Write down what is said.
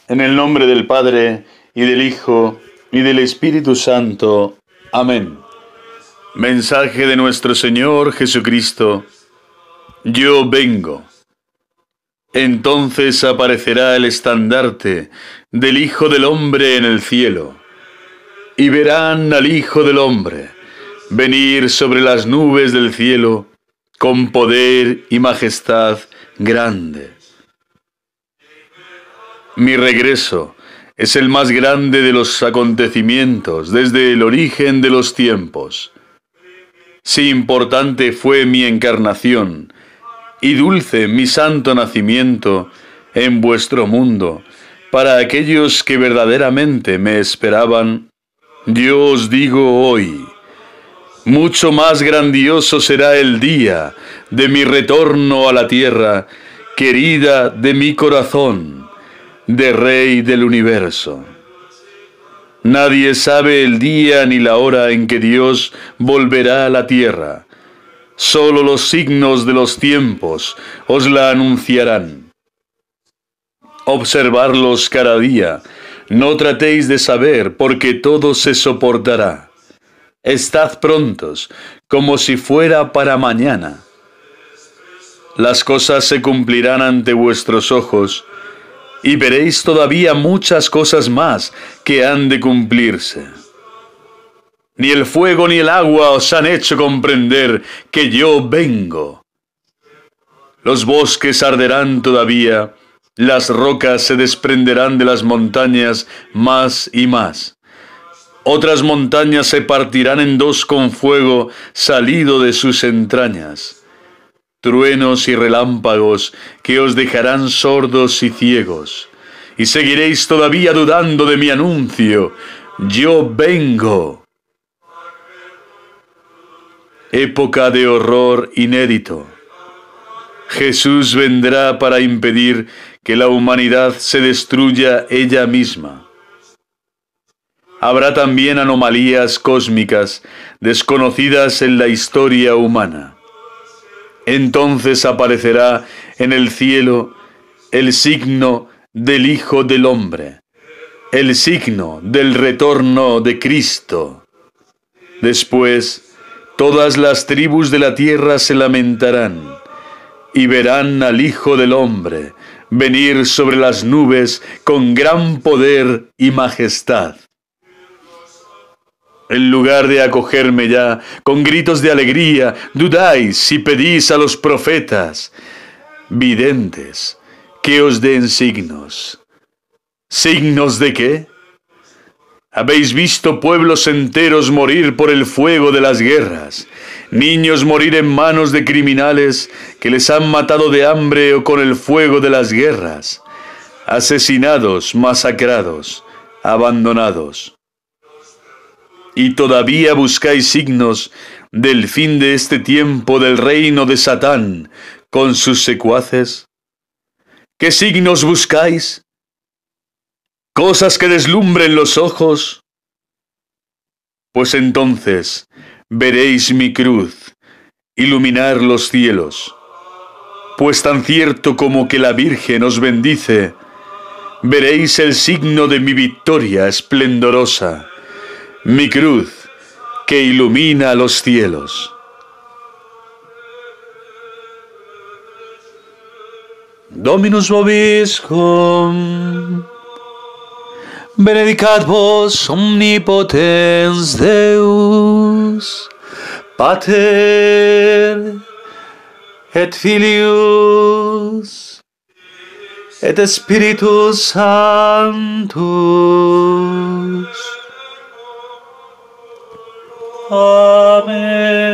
En el nombre del Padre, y del Hijo, y del Espíritu Santo. Amén. Mensaje de nuestro Señor Jesucristo. Yo vengo. Entonces aparecerá el estandarte del Hijo del Hombre en el cielo, y verán al Hijo del Hombre venir sobre las nubes del cielo con poder y majestad grande. Mi regreso es el más grande de los acontecimientos desde el origen de los tiempos. Si importante fue mi encarnación y dulce mi santo nacimiento en vuestro mundo, para aquellos que verdaderamente me esperaban, yo os digo hoy, mucho más grandioso será el día de mi retorno a la tierra, querida de mi corazón, de Rey del universo. Nadie sabe el día ni la hora en que Dios volverá a la tierra. Solo los signos de los tiempos os la anunciarán. Observarlos cada día. No tratéis de saber, porque todo se soportará. Estad prontos, como si fuera para mañana. Las cosas se cumplirán ante vuestros ojos, y veréis todavía muchas cosas más que han de cumplirse. Ni el fuego ni el agua os han hecho comprender que yo vengo. Los bosques arderán todavía, las rocas se desprenderán de las montañas más y más. Otras montañas se partirán en dos con fuego salido de sus entrañas. Truenos y relámpagos que os dejarán sordos y ciegos. Y seguiréis todavía dudando de mi anuncio. Yo vengo. Época de horror inédito. Jesús vendrá para impedir que la humanidad se destruya ella misma. Habrá también anomalías cósmicas desconocidas en la historia humana. Entonces aparecerá en el cielo el signo del Hijo del Hombre, el signo del retorno de Cristo. Después, todas las tribus de la tierra se lamentarán y verán al Hijo del Hombre venir sobre las nubes con gran poder y majestad. En lugar de acogerme ya con gritos de alegría, dudáis y pedís a los profetas, videntes, que os den signos. ¿Signos de qué? Habéis visto pueblos enteros morir por el fuego de las guerras, niños morir en manos de criminales que les han matado de hambre o con el fuego de las guerras, asesinados, masacrados, abandonados. Y todavía buscáis signos del fin de este tiempo del reino de Satán con sus secuaces. ¿Qué signos buscáis? ¿Cosas que deslumbren los ojos? Pues entonces veréis mi cruz iluminar los cielos. Pues tan cierto como que la Virgen os bendice, veréis el signo de mi victoria esplendorosa, mi cruz que ilumina los cielos. Dominus vobiscum. Benedicat vos omnipotens Deus, Pater et Filius et Spiritus Sanctus. Amen.